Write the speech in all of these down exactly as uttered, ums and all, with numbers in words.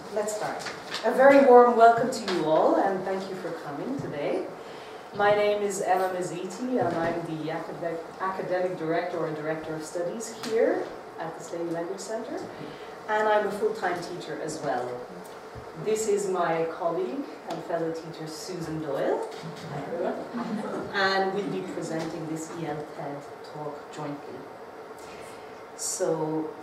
let's start. A very warm welcome to you all, and thank you for coming today. My name is Emma Mazziti, and I'm the academic, academic director or director of studies here at the Slaney Language Centre, and I'm a full-time teacher as well. This is my colleague and fellow teacher Susan Doyle. Hi everyone. And we'll be presenting this E L TED talk jointly. So,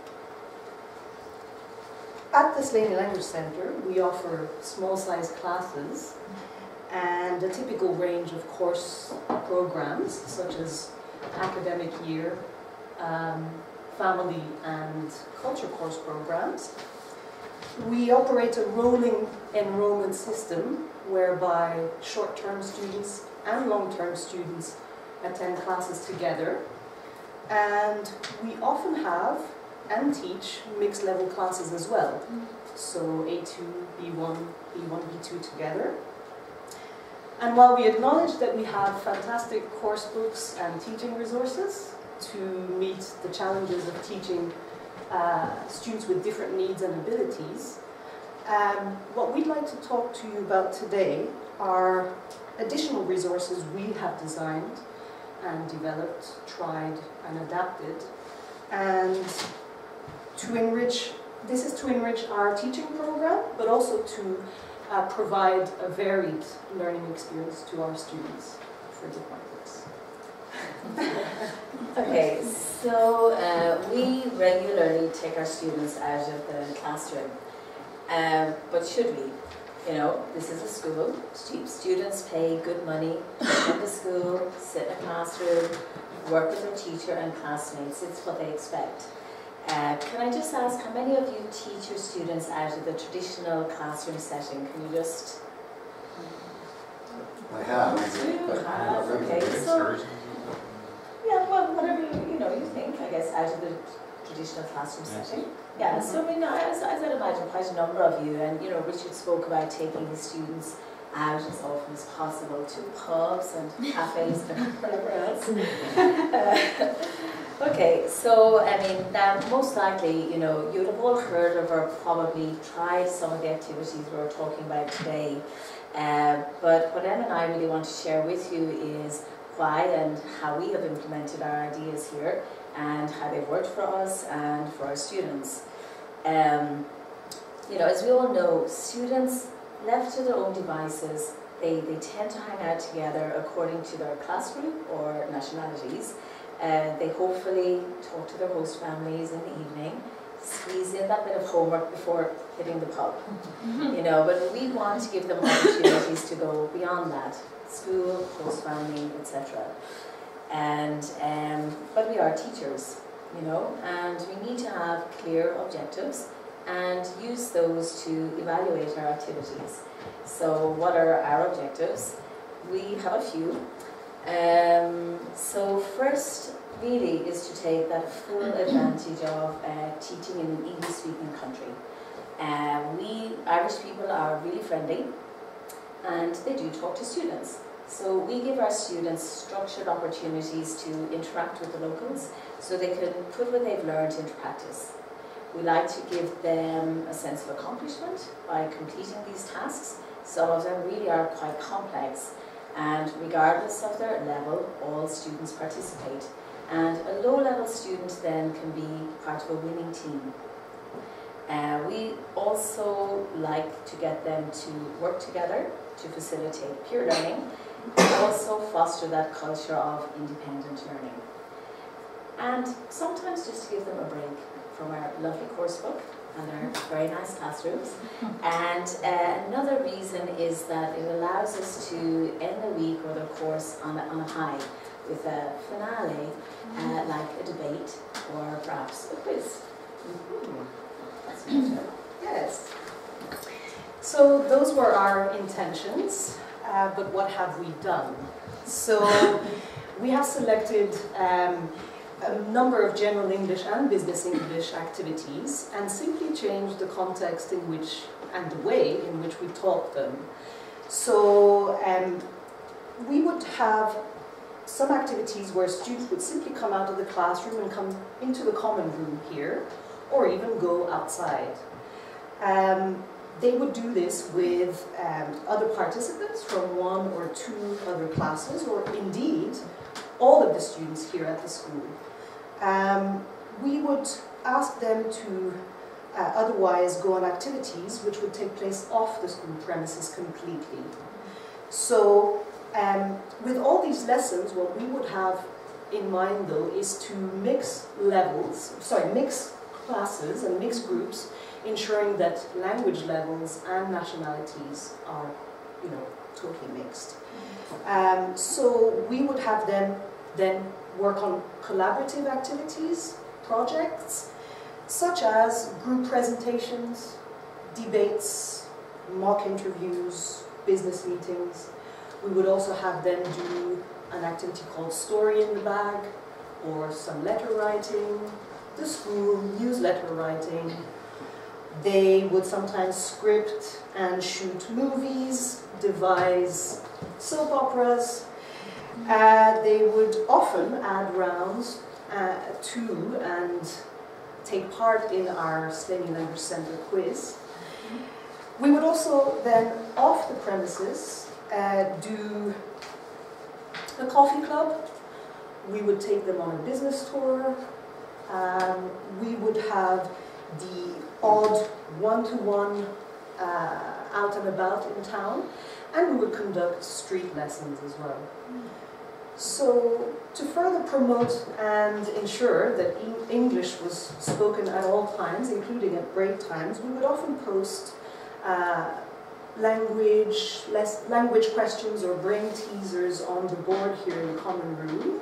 at the Slaney Language Centre, we offer small-sized classes and a typical range of course programs, such as academic year, um, family and culture course programs. We operate a rolling enrollment system whereby short-term students and long-term students attend classes together, and we often have and teach mixed level classes as well. So A two, B one, B one, B two together. And while we acknowledge that we have fantastic course books and teaching resources to meet the challenges of teaching uh, students with different needs and abilities, um, what we'd like to talk to you about today are additional resources we have designed and developed, tried and adapted, and to enrich, this is to enrich our teaching program, but also to uh, provide a varied learning experience to our students for different books. Okay, so uh, we regularly take our students out of the classroom, uh, but should we? You know, this is a school. Students pay good money to come to school, sit in a classroom, work with their teacher and classmates. It's what they expect. Uh, can I just ask, how many of you teach your students out of the traditional classroom setting? Can you just... I have. You have, okay. So, yeah, well, whatever you, you know, you think, I guess, out of the traditional classroom setting. Yeah, so I mean, as, as I'd imagine, quite a number of you, and you know, Richard spoke about taking his students out as often as possible to pubs and cafes and whatever else. uh, okay, so I mean, now most likely, you know, you'd have all heard of or probably tried some of the activities we're talking about today. Uh, but what Em and I really want to share with you is why and how we have implemented our ideas here, and how they've worked for us and for our students. Um, you know, as we all know, students left to their own devices, they, they tend to hang out together according to their class group or nationalities. Uh, they hopefully talk to their host families in the evening, squeeze in that bit of homework before hitting the pub. You know, but we want to give them opportunities to go beyond that. School, host family, et cetera. And um, but we are teachers, you know, and we need to have clear objectives and use those to evaluate our activities. So, what are our objectives? We have a few. Um, so, first, really, is to take that full advantage of uh, teaching in an English-speaking country. Uh, we Irish people are really friendly, and they do talk to students. So we give our students structured opportunities to interact with the locals so they can put what they've learned into practice. We like to give them a sense of accomplishment by completing these tasks. Some of them really are quite complex, and regardless of their level, all students participate. And a low-level student then can be part of a winning team. Uh, we also like to get them to work together to facilitate peer learning, and also foster that culture of independent learning. And sometimes just to give them a break from our lovely course book and our very nice classrooms. And uh, another reason is that it allows us to end the week or the course on a, on a high with a finale, uh, like a debate or perhaps a quiz. Mm-hmm. That's better. Yes. So those were our intentions, uh, but what have we done? So we have selected um, a number of general English and business English activities and simply changed the context in which and the way in which we taught them. So um, we would have some activities where students would simply come out of the classroom and come into the common room here, or even go outside. Um, they would do this with um, other participants from one or two other classes, or indeed all of the students here at the school. Um, we would ask them to uh, otherwise go on activities which would take place off the school premises completely. So um, with all these lessons, what we would have in mind though is to mix levels, sorry, mix classes and mix groups, ensuring that language levels and nationalities are, you know, totally mixed. Um, so we would have them then work on collaborative activities, projects, such as group presentations, debates, mock interviews, business meetings. We would also have them do an activity called Story in the Bag, or some letter writing, the school newsletter writing. They would sometimes script and shoot movies, devise soap operas. Uh, they would often add rounds uh, to and take part in our Slaney Language Centre quiz. We would also then, off the premises, uh, do a coffee club. We would take them on a business tour. Um, we would have the odd one-to-one uh, out and about in town, and we would conduct street lessons as well. So, to further promote and ensure that English was spoken at all times, including at break times, we would often post uh, language, less, language questions or brain teasers on the board here in the common room.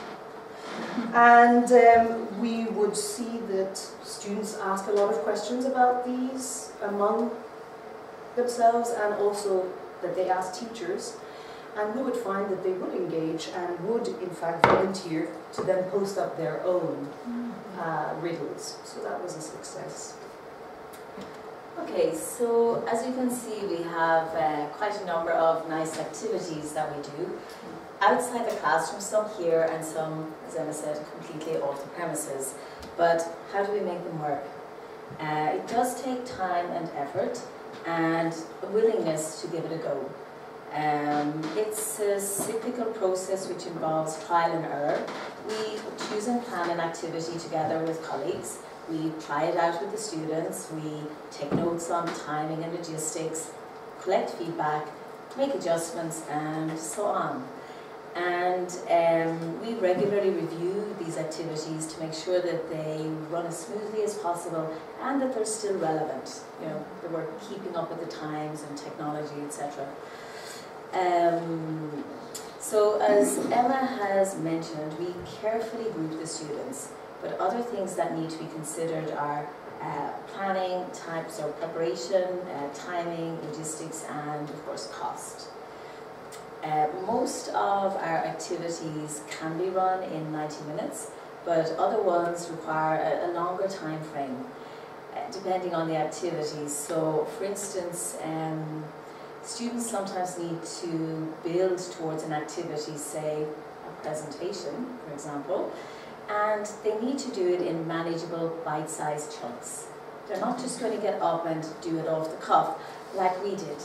And um, we would see that students ask a lot of questions about these among themselves, and also that they ask teachers. And we would find that they would engage and would, in fact, volunteer to then post up their own uh, riddles. So that was a success. Okay, so as you can see, we have uh, quite a number of nice activities that we do outside the classroom, some here and some, as Emma said, completely off the premises. But how do we make them work? Uh, it does take time and effort and a willingness to give it a go. Um, it's a cyclical process which involves trial and error. We choose and plan an activity together with colleagues. We try it out with the students. We take notes on timing and logistics, collect feedback, make adjustments, and so on. And um, we regularly review these activities to make sure that they run as smoothly as possible and that they're still relevant. You know, that we're keeping up with the times and technology, et cetera. Um, so as Emma has mentioned, we carefully group the students, but other things that need to be considered are uh, planning, types of preparation, uh, timing, logistics, and of course cost. Uh, most of our activities can be run in ninety minutes, but other ones require a, a longer time frame, uh, depending on the activities. So for instance, um, students sometimes need to build towards an activity, say a presentation, for example, and they need to do it in manageable bite-sized chunks. They're not just going to get up and do it off the cuff like we did.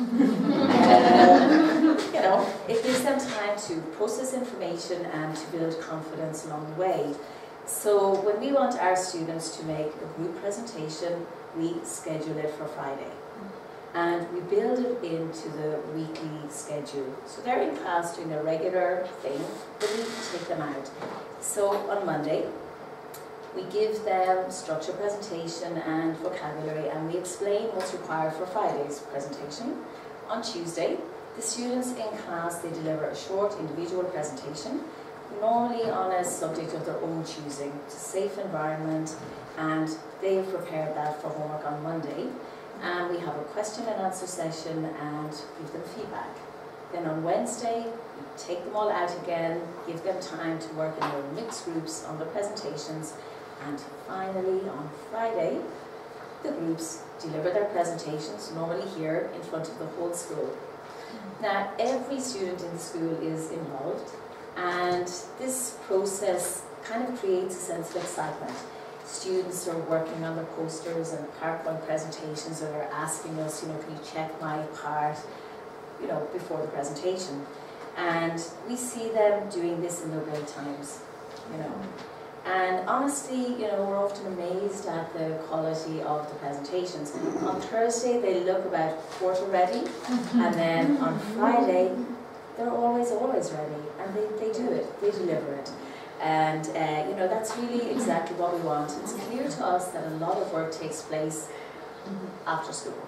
um, you know, it gives them time to process information and to build confidence along the way. So when we want our students to make a group presentation, we schedule it for Friday. And we build it into the weekly schedule. So they're in class doing a regular thing, but we take them out. So on Monday, we give them structure, presentation and vocabulary, and we explain what's required for Friday's presentation. On Tuesday, the students in class, they deliver a short individual presentation, normally on a subject of their own choosing. It's a safe environment, and they've prepared that for homework on Monday. And we have a question and answer session and give them feedback. Then on Wednesday, we take them all out again, give them time to work in their mixed groups on the presentations, and finally on Friday, the groups deliver their presentations, normally here in front of the whole school. Now, every student in the school is involved, and this process kind of creates a sense of excitement. students are working on their posters and PowerPoint presentations, or they're asking us, you know, can you check my part, you know, before the presentation. And we see them doing this in their break times, you know. And honestly, you know, we're often amazed at the quality of the presentations. On Thursday, they look about quarter ready, and then on Friday, they're always, always ready, and they, they do it, they deliver it. And, uh, you know, that's really exactly what we want. It's clear to us that a lot of work takes place after school.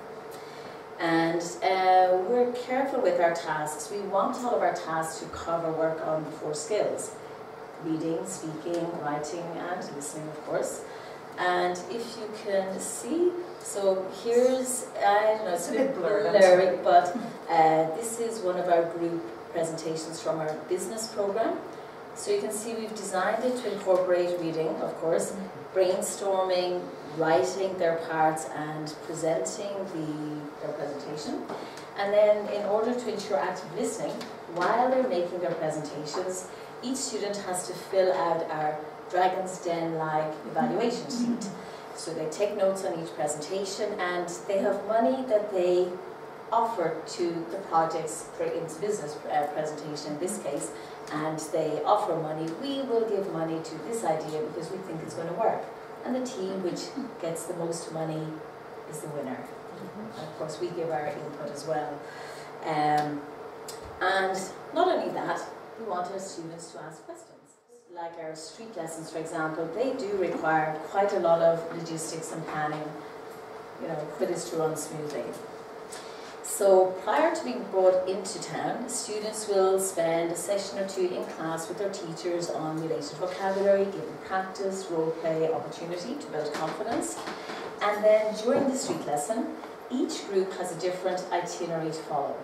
And uh, we're careful with our tasks. We want all of our tasks to cover work on the four skills: reading, speaking, writing, and listening, of course. And if you can see, so here's, I don't know, it's a bit blurry, but uh, this is one of our group presentations from our business program. So you can see we've designed it to incorporate reading, of course, brainstorming, writing their parts, and presenting the, their presentation. And then in order to ensure active listening, while they're making their presentations, each student has to fill out our Dragon's Den-like evaluation sheet. So they take notes on each presentation, and they have money that they offer to the project's into business uh, presentation in this case, and they offer money. We will give money to this idea because we think it's going to work. And the team which gets the most money is the winner. Mm-hmm. And of course, we give our input as well. Um, and not only that, we want our students to ask questions. Like our street lessons, for example, they do require quite a lot of logistics and planning, you know, for this to run smoothly. So prior to being brought into town, students will spend a session or two in class with their teachers on related vocabulary, given practice, role play opportunity to build confidence. And then during the street lesson, each group has a different itinerary to follow.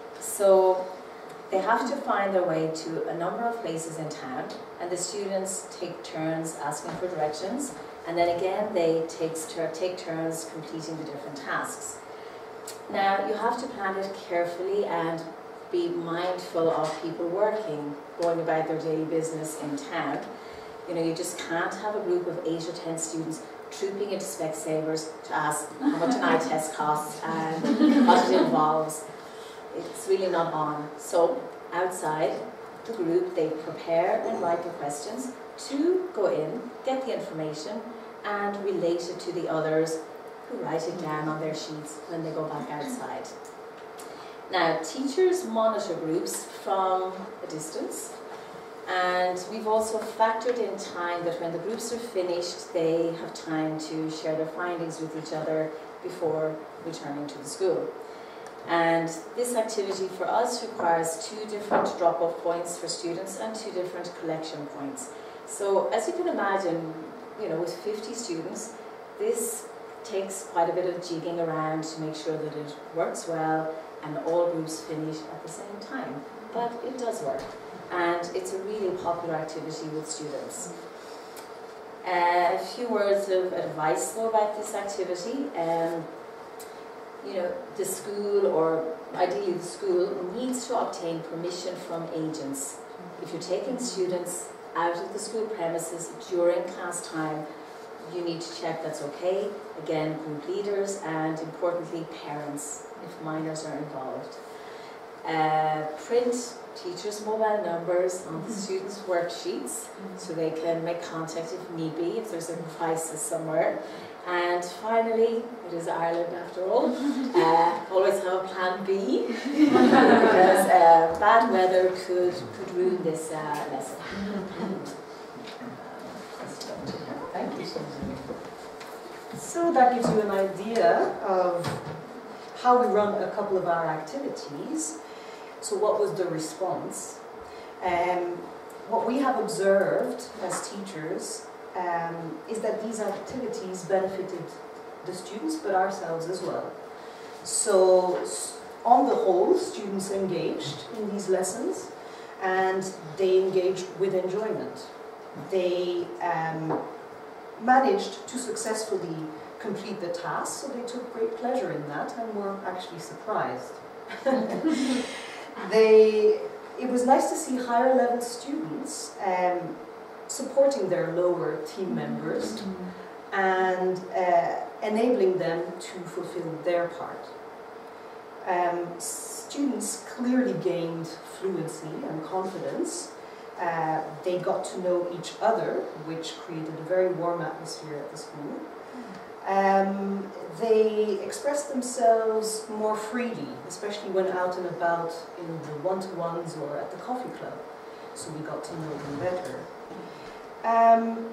So they have to find their way to a number of places in town, and the students take turns asking for directions, and then again they take, take turns completing the different tasks. Now, you have to plan it carefully and be mindful of people working, going about their daily business in town. You know, you just can't have a group of eight or ten students trooping into Specsavers to ask how much an eye test costs and what it involves. It's really not on. So, outside the group, they prepare and write the questions to go in, get the information, and relate it to the others, who write it down on their sheets when they go back outside. Now, teachers monitor groups from a distance, and we've also factored in time that when the groups are finished, they have time to share their findings with each other before returning to the school. And this activity for us requires two different drop-off points for students and two different collection points. So, as you can imagine, you know, with fifty students, this takes quite a bit of jigging around to make sure that it works well and all groups finish at the same time. But it does work, and it's a really popular activity with students. Uh, a few words of advice though about this activity. Um, you know, the school, or ideally the school, needs to obtain permission from agents. If you're taking students out of the school premises during class time, you need to check that's okay. Again, group leaders and, importantly, parents, if minors are involved. Uh, print teachers' mobile numbers on the students' worksheets so they can make contact if need be, if there's a crisis somewhere. And finally, it is Ireland after all, uh, always have a plan B, because uh, bad weather could, could ruin this uh, lesson. Thank you. So that gives you an idea of how we run a couple of our activities. So what was the response? Um, what we have observed as teachers um, is that these activities benefited the students, but ourselves as well. So on the whole, students engaged in these lessons, and they engaged with enjoyment. They um, managed to successfully complete the task, so they took great pleasure in that and were actually surprised. they, it was nice to see higher level students um, supporting their lower team members and uh, enabling them to fulfill their part. Um, students clearly gained fluency and confidence. Uh, they got to know each other, which created a very warm atmosphere at the school. Um, they expressed themselves more freely, especially when out and about in the one-to-ones or at the coffee club, so we got to know them better. Um,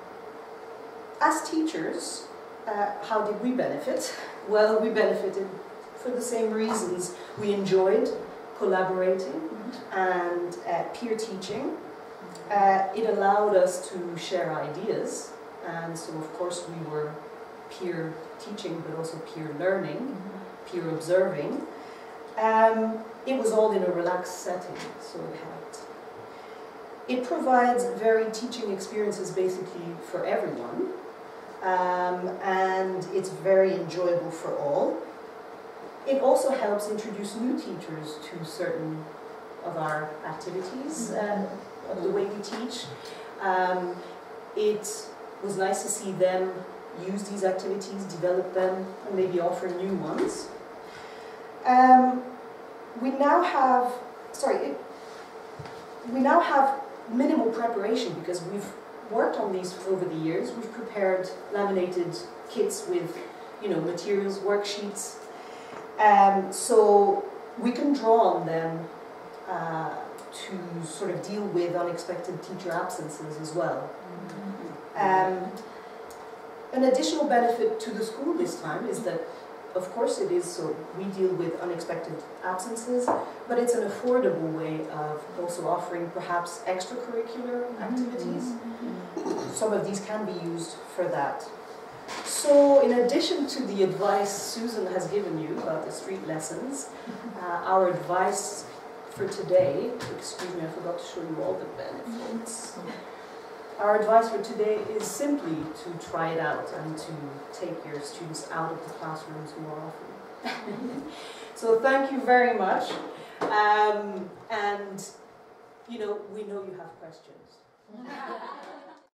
as teachers, uh, how did we benefit? Well, we benefited for the same reasons. We enjoyed collaborating and uh, peer teaching. Uh, it allowed us to share ideas, and so of course we were peer teaching but also peer learning, peer observing. Um, it was all in a relaxed setting, so it helped. It provides varied teaching experiences basically for everyone, um, and it's very enjoyable for all. It also helps introduce new teachers to certain of our activities, uh, of the way we teach. Um, it was nice to see them use these activities, develop them, and maybe offer new ones. Um, we now have, sorry, it, we now have minimal preparation because we've worked on these over the years. We've prepared laminated kits with, you know, materials, worksheets. Um, so we can draw on them uh, to sort of deal with unexpected teacher absences as well. Um, an additional benefit to the school this time is that, of course it is, so we deal with unexpected absences, but it's an affordable way of also offering perhaps extracurricular activities. Some of these can be used for that. So in addition to the advice Susan has given you about the street lessons, uh, our advice for today, excuse me, I forgot to show you all the benefits. Our advice for today is simply to try it out and to take your students out of the classrooms more often. So thank you very much. Um, and, you know, we know you have questions.